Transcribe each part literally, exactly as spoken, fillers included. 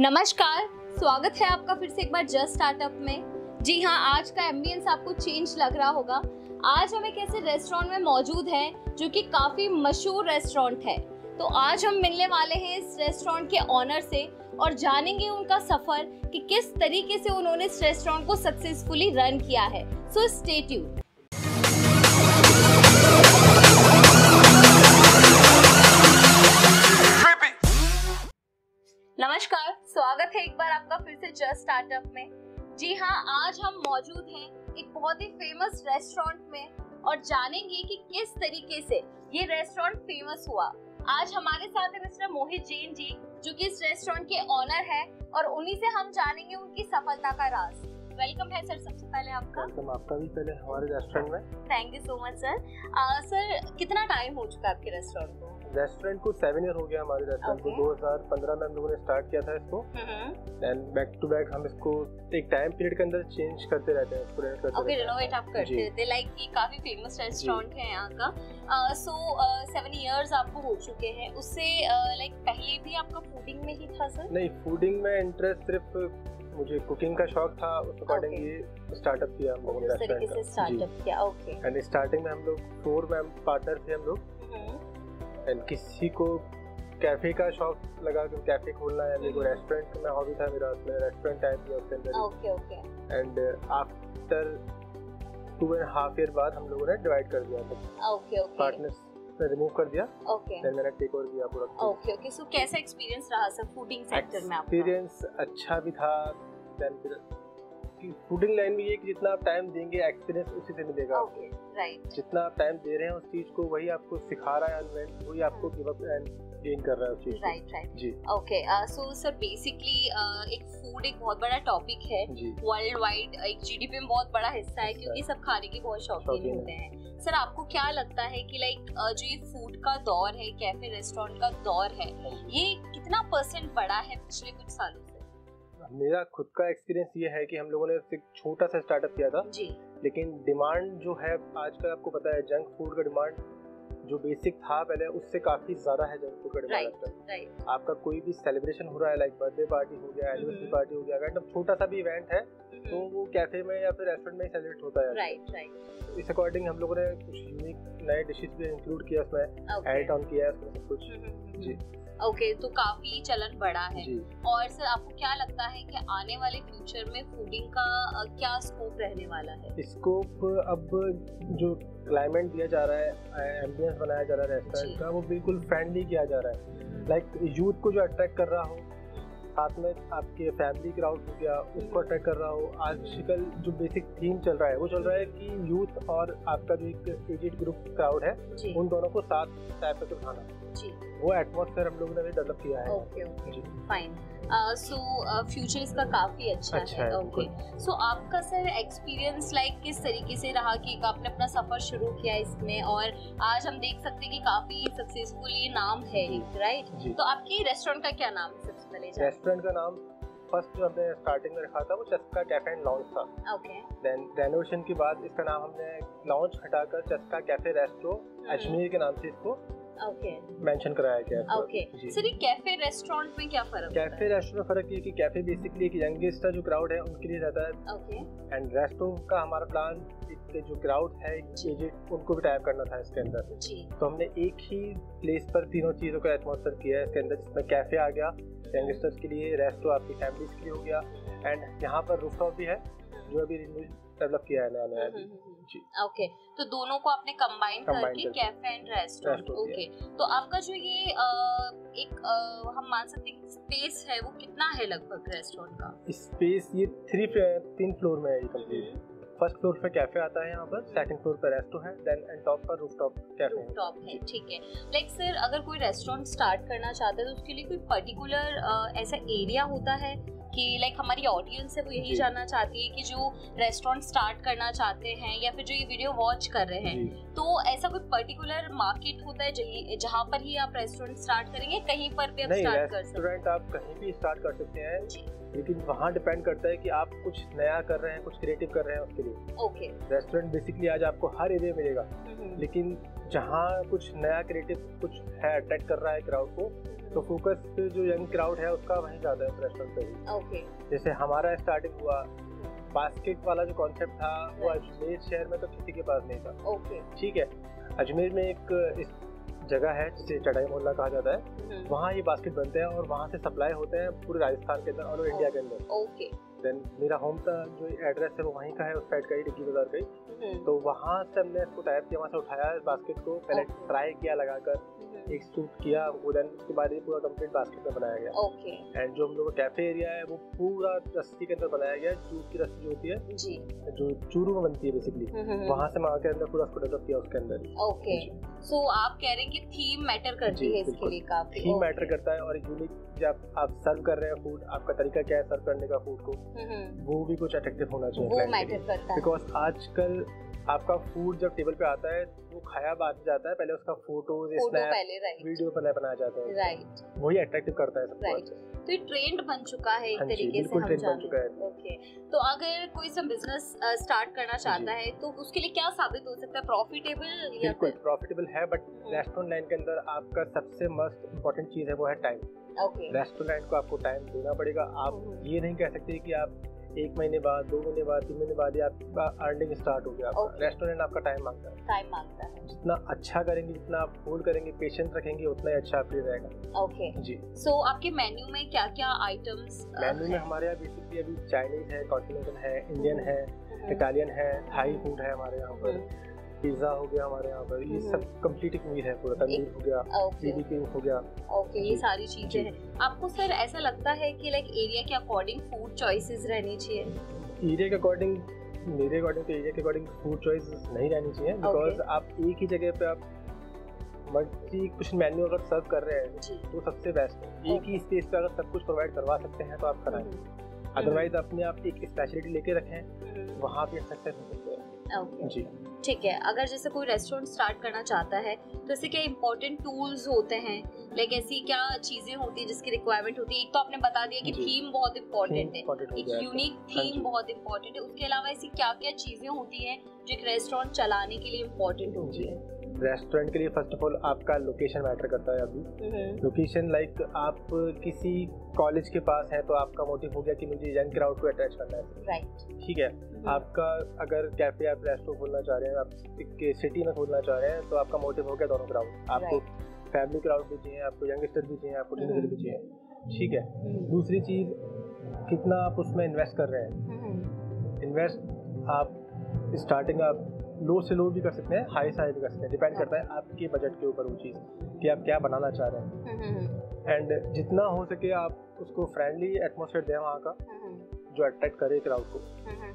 नमस्कार, स्वागत है आपका फिर से एक बार जस्ट स्टार्टअप में। जी हाँ, आज का एम्बियंस आपको चेंज लग रहा होगा। आज हम एक ऐसे रेस्टोरेंट में मौजूद हैं जो कि काफ़ी मशहूर रेस्टोरेंट है। तो आज हम मिलने वाले हैं इस रेस्टोरेंट के ऑनर से और जानेंगे उनका सफ़र कि किस तरीके से उन्होंने इस रेस्टोरेंट को सक्सेसफुली रन किया है। So stay tuned. नमस्कार, स्वागत है एक बार आपका फिर से जस्ट स्टार्टअप में। जी हाँ, आज हम मौजूद हैं एक बहुत ही फेमस रेस्टोरेंट में और जानेंगे कि किस तरीके से ये रेस्टोरेंट फेमस हुआ। आज हमारे साथ है मिस्टर मोहित जैन जी, जो कि इस रेस्टोरेंट के ऑनर है और उन्हीं से हम जानेंगे उनकी सफलता का राज। वेलकम है सर, सबसे पहले आपका। वेलकम आपका भी पहले हमारे रेस्टोरेंट में। Thank you so much sir. Sir, कितना टाइम हो चुका है आपके रेस्टोरेंट को? रेस्टोरेंट को सेवन ईयर हो गया हमारे रेस्टोरेंट को। दो हज़ार पंद्रह में हम लोगों ने स्टार्ट किया था इसको। एंड बैक टू बैक हम इसको एक टाइम पीरियड के अंदर चेंज करते रहते हैं, इसको रेनोवेट करते ओके, रिनोवेट आप करते रहते हैं। लाइक ये काफी फेमस रेस्टोरेंट है यहाँ का। सो सेवन इयर्स आपको हो चुके हैं। उससे लाइक uh, पहले भी आपका फूडिंग में ही था सर? नहीं, फूडिंग में इंटरेस्ट सिर्फ मुझे कुकिंग का शौक था, उस अकॉर्डिंग ये स्टार्टअप किया हम लोगों ने रेस्टोरेंट का। स्टार्टअप किया, ओके। एंड स्टार्टिंग में हम लोग फोर में पार्टनर थे हम लोग। एंड किसी को कैफे का शौक लगा कि कैफे खोलना है, मेरे को रेस्टोरेंट में हॉबी था मेरा, उसमें रेस्टोरेंट टाइप किया उसके अंदर। Okay okay. And after two and half year बाद हम लोगों ने डिवाइड कर दिया था। Okay okay. पार्टनर्स ने रिमूव कर दिया। ओके। देन मैंने टेक ओवर किया पूरा। Okay okay. सो कैसा एक्सपीरियंस रहा सर फूडिंग सेक्टर में आपका? एक्सपीरियंस अच्छा भी था। देन फिर फूडिंग लाइन में ये कि जितना आप टाइम देंगे एक्सपीरियंस उसी से मिलेगा। Okay, right. जितना आप टाइम दे रहे हैं उस चीज को, वही आपको सिखा रहा है एनवायरनमेंट, वही आपको गिव अप एंड गेन कर रहा है उस चीज। राइट राइट जी। ओके। सो सर बेसिकली एक फूड एक बहुत बड़ा टॉपिक है वर्ल्ड वाइड, एक जीडीपी में बहुत बड़ा हिस्सा है क्योंकि सब खाने के बहुत शौकीन होते हैं। सर, आपको क्या लगता है कि लाइक जो ये फूड का दौर है, कैफे रेस्टोरेंट का दौर है, ये कितना परसेंट बढ़ा है पिछले कुछ सालों से? मेरा खुद का एक्सपीरियंस ये है कि हम लोगों ने एक छोटा सा स्टार्टअप किया था जी, लेकिन डिमांड जो है आजकल आपको पता है, जंक फूड का डिमांड जो बेसिक था पहले उससे काफी ज्यादा है जंक फूड का डिमांड आजकल। आपका कोई भी सेलिब्रेशन हो रहा है, लाइक बर्थडे पार्टी हो गया, एनिवर्सरी पार्टी हो गया, अगर छोटा सा भी इवेंट है तो वो कैफे में या फिर रेस्टोरेंट में ही सेलिब्रेट होता है। Right right. इस अकॉर्डिंग हम लोगों ने कुछ यूनिक नए डिशेस भी इंक्लूड किया उसमें, ऐड ऑन किया है उसमें सब कुछ जी। ओके okay, तो काफी चलन बढ़ा है। और सर, आपको क्या लगता है कि आने वाले फ्यूचर में फूडिंग का क्या स्कोप रहने वाला है? स्कोप अब जो क्लाइमेट दिया जा रहा है, एम्बियंस बनाया जा रहा है रेस्टोरेंट का, वो बिल्कुल फ्रेंडली किया जा रहा है। लाइक यूथ को जो अट्रैक्ट कर रहा हो, साथ में आपके फैमिली क्राउड हो गया उसको अट्रैक्ट कर रहा हो। आजकल जो बेसिक थीम चल रहा है वो चल रहा है कि यूथ और आपका जो एक एजेड ग्रुप क्राउड है उन दोनों को साथ टाइप पे खाना जी, वो एटमॉस्फेयर हम लोगों ने भी डेवलप किया है। Okay okay, fine. So future इसका काफी अच्छा, अच्छा है। ओके, सो आपका सर एक्सपीरियंस लाइक किस तरीके से रहा कि आपने अपना सफर शुरू किया इसमें और आज हम देख सकते हैं कि काफी सक्सेसफुल ये नाम है, राइट? तो आपके रेस्टोरेंट का क्या नाम है सबसे पहले? रेस्टोरेंट का नाम फर्स्ट जो हमने स्टार्टिंग में रखा था वो चस्का कैफे एंड लॉन्च था। ओके। देन रेनोवेशन के बाद इसका नाम हमने लॉन्च हटाकर चस्का कैफे रेस्टो अजमेर के नाम से इसको ओके मेंशन कराया गया है। ओके। सर, ये कैफे रेस्टोरेंट में क्या फर्क है? कैफे रेस्टोरेंट में फर्क ये कि कैफे बेसिकली एक यंगेस्ट जो क्राउड है उनके लिए रहता है। ओके। एंड रेस्टो का हमारा प्लान इसके जो क्राउड है एजेड उनको भी टाइप करना था इसके अंदर जी। तो हमने एक ही प्लेस पर तीनों चीजों का एटमॉस्फेयर किया है इसके अंदर, जिसमें कैफे आ गया यंगस्टर्स के लिए, रेस्टो आपकी फैमिलीज के लिए हो गया, एंड यहाँ पर रूफटॉप भी है जो अभी डेवलप किया है नया नया जी। ओके, तो दोनों को आपने कंबाइन करके कैफे एंड रेस्टोरेंट। ओके, तो आपका जो ये आ, एक आ, हम मान सकते हैं स्पेस है वो कितना है लगभग रेस्टोरेंट का? स्पेस ये थ्री तीन फ्लोर में है ये कंप्लीट। फर्स्ट फ्लोर पे कैफे आता है यहाँ पर, सेकंड फ्लोर पे रेस्टो है, देन एंड टॉप पर रूफटॉप कैफे है। रूफटॉप है, ठीक है। लाइक सर, अगर कोई रेस्टोरेंट स्टार्ट करना चाहता है तो उसके लिए कोई पर्टिकुलर ऐसा एरिया होता है कि लाइक हमारी ऑडियंस है वो यही जानना चाहती है कि जो रेस्टोरेंट स्टार्ट करना चाहते हैं या फिर जो ये वीडियो वॉच कर रहे हैं, तो ऐसा कोई पर्टिकुलर मार्केट होता है जहाँ पर ही आप रेस्टोरेंट स्टार्ट करेंगे, कहीं पर भी आप स्टार्ट कर सकते हैं? रेस्टोरेंट आप कहीं भी स्टार्ट कर सकते हैं, लेकिन वहाँ डिपेंड करता है कि आप कुछ नया कर रहे हैं, कुछ क्रिएटिव कर रहे हैं उसके लिए। ओके। रेस्टोरेंट बेसिकली आज आपको हर एरिया मिलेगा, लेकिन जहाँ कुछ नया क्रिएटिव कुछ है अट्रैक्ट कर रहा है क्राउड को, तो फोकस जो यंग क्राउड है उसका वहीं ज्यादा है रेस्टोरेंट पे ही। ओके। जैसे हमारा स्टार्टिंग हुआ बास्केट वाला जो कॉन्सेप्ट था वो अजमेर शहर में तो किसी के पास नहीं था। ओके। ठीक है, अजमेर में एक इस जगह है जिसे चढ़ाई मोहल्ला कहा जाता है, वहाँ ये बास्केट बनते हैं और वहाँ से सप्लाई होते हैं पूरे राजस्थान के अंदर और इंडिया के अंदर। ओके। देन मेरा होम का जो एड्रेस है वो वहीं का है, उस साइड का ही, डिग्गी बाजार का ही। तो वहाँ से हमने इसको टाइप किया, वहाँ से उठाया इस बास्केट को, पहले ट्राई किया लगाकर, एक सूट किया वो, देन उसके बाद ये पूरा कंप्लीट बास्केट में बनाया गया। ओके। एंड जो हम लोग का कैफे एरिया है वो पूरा रस्सी के अंदर बनाया गया, जूट की रस्सी जो होती है जी, जो चूरू में बनती है बेसिकली, वहाँ से मंगा के अंदर पूरा उसको डेवलप किया उसके अंदर। ओके। सो आप कह रहे हैं कि थीम मैटर करती है इसके लिए काफी? थीम मैटर करता है और यूनिक जब आप सर्व कर रहे हैं फूड, आपका तरीका क्या है सर्व करने का फूड को, वो भी कुछ अट्रैक्टिव होना चाहिए, वो मैटर करता है। बिकॉज आजकल आपका फूड जब टेबल पे आता है वो खाया बाद जाता है, पहले उसका फोटोज स्नैप वीडियो बनाया बनाया जाता है, राइट, वही अट्रैक्टिव करता है सबको। राइट, तो ये ट्रेंड बन चुका है एक तरीके से, हम जानते हैं। ओके, तो अगर कोई सा बिजनेस स्टार्ट करना चाहता है तो उसके लिए क्या साबित हो सकता है? प्रॉफिटेबल? बिल्कुल प्रॉफिटेबल है, बट रेस्टोरेंट लाइन के अंदर आपका सबसे मस्ट इम्पोर्टेंट चीज है वो है टाइम। ओके। रेस्टोरेंट को आपको टाइम देना पड़ेगा। आप ये नहीं कह सकते कि आप एक महीने बाद, दो महीने बाद, तीन महीने बाद आपका अर्निंग स्टार्ट हो गया। okay. रेस्टोरेंट आपका टाइम मांगता है, टाइम मांगता है। जितना अच्छा करेंगे, जितना आप होल्ड करेंगे, पेशेंस रखेंगे, उतना ही अच्छा आपके लिए रहेगा। ओके जी। सो so, आपके मेन्यू में क्या क्या आइटम्स? मेन्यू में हमारे यहाँ बेसिकली अभी चाइनीज है, कॉन्टिनेंटल है, इंडियन है, इटालियन है, थाई फूड है हमारे यहाँ पर, पिज्जा हो गया हमारे यहाँ पर, ये सब कंप्लीट एक मील है पूरा, तंदूर हो गया, बीबीक्यू हो गया। ओके, ये सारी चीजें हैं। आपको सर ऐसा लगता है कि लाइक एरिया के अकॉर्डिंग फूड चॉइसेस रहनी चाहिए? एरिया के अकॉर्डिंग, मेरे अकॉर्डिंग तो एरिया के अकॉर्डिंग फूड चॉइस नहीं रहनी चाहिए, बिकॉज आप एक ही जगह पे आप मल्टी कुछ मेन्यू अगर सर्व कर रहे हैं तो सबसे बेस्ट है। एक ही स्पेस पे अगर सब कुछ प्रोवाइड करवा सकते हैं तो आप कराएं, अदरवाइज अपने आप एक स्पेशलिटी लेके रखें, वहाँ पे सक्सेस हो सकते हैं। ओके जी, ठीक है। अगर जैसे कोई रेस्टोरेंट स्टार्ट करना चाहता है तो ऐसे क्या इम्पोर्टेंट टूल्स होते हैं, लाइक ऐसी क्या चीजें होती है जिसकी रिक्वायरमेंट होती है? एक तो आपने बता दिया कि थीम बहुत इम्पोर्टेंट है, एक यूनिक थीम बहुत इम्पोर्टेंट है, उसके अलावा ऐसी क्या क्या चीजें होती हैं जो एक रेस्टोरेंट चलाने के लिए इम्पोर्टेंट होती है? रेस्टोरेंट के लिए फर्स्ट ऑफ ऑल आपका लोकेशन मैटर करता है। अभी लोकेशन लाइक आप किसी कॉलेज के पास है तो आपका मोटिव हो गया कि मुझे यंग क्राउड को अटैच करना है, राइट, ठीक है। आपका अगर कैफे आप रेस्टोरेंट खोलना चाह रहे हैं, आप एक सिटी में खोलना चाह रहे हैं तो आपका मोटिव हो गया दोनों क्राउड, आपको फैमिली क्राउड भी चाहिए, आपको यंगस्टर भी चाहिए, आपको टीनेजर भी चाहिए, ठीक है। दूसरी चीज, कितना आप उसमें इन्वेस्ट कर रहे हैं। इन्वेस्ट आप स्टार्टिंग आप लो से लो भी कर सकते हैं, हाई से हाई भी कर सकते हैं, डिपेंड करता है आपके बजट के ऊपर वो चीज़ कि आप क्या बनाना चाह रहे हैं। एंड जितना हो सके आप उसको फ्रेंडली एटमॉस्फेयर दें वहाँ का जो अट्रैक्ट करे क्राउड को।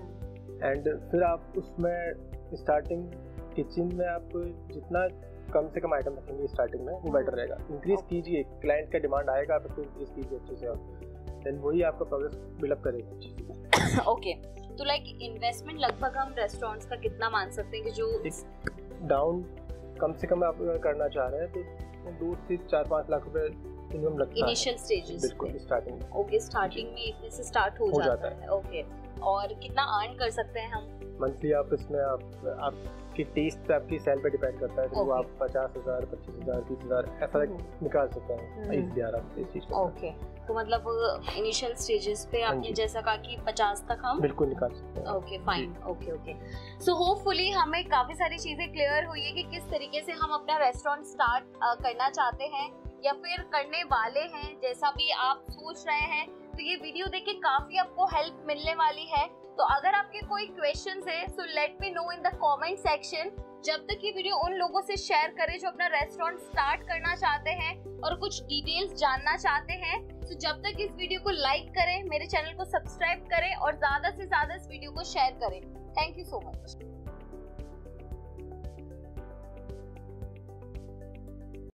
एंड फिर आप उसमें स्टार्टिंग किचन में आप जितना कम से कम आइटम रखेंगे स्टार्टिंग में वो बेटर रहेगा। इंक्रीज कीजिए, क्लाइंट का डिमांड आएगा, आप उसको इंक्रीज कीजिए अच्छे से, देन वही आपका प्रोग्रेस बिल्डअप करेगा। ओके, तो लाइक इन्वेस्टमेंट लगभग हम रेस्टोरेंट्स का कितना मान सकते हैं कि जो डाउन कम से कम आप करना चाह रहे हैं तो दो से चार पाँच लाख रुपए मिनिमम लगता है इनिशियल स्टेजेस? बिल्कुल, स्टार्टिंग में। ओके, स्टार्टिंग में इतने से स्टार्ट हो, हो जाता, जाता है। ओके, और कितना अर्न कर सकते हैं हम मंथली? आप इसमें आप आपकी टेस्ट पे, आपकी सेल पे डिपेंड करता है, तो okay. आप पचास हजार, पच्चीस हजार, तीस हजार ऐसा निकाल सकते हैं इस आराम से। ओके, तो मतलब इनिशियल स्टेजेस पे आपने जैसा कहा कि पचास तक हम बिल्कुल निकाल सकते हैं। Okay, fine, okay okay. So hopefully हमें काफी सारी चीजें क्लियर हुई है कि किस तरीके से हम अपना रेस्टोरेंट स्टार्ट करना चाहते हैं या फिर करने वाले हैं, जैसा भी आप सोच रहे हैं। तो ये वीडियो देख के काफी आपको हेल्प मिलने वाली है। तो अगर आपके कोई क्वेश्चंस है so let me know in the comment section. जब तक ये वीडियो उन लोगों से शेयर करें जो अपना रेस्टोरेंट स्टार्ट करना चाहते हैं और कुछ डिटेल्स जानना चाहते हैं, तो जब तक इस वीडियो को लाइक करें, मेरे चैनल को सब्सक्राइब करें और ज्यादा से ज्यादा इस वीडियो को शेयर करें। Thank you so much.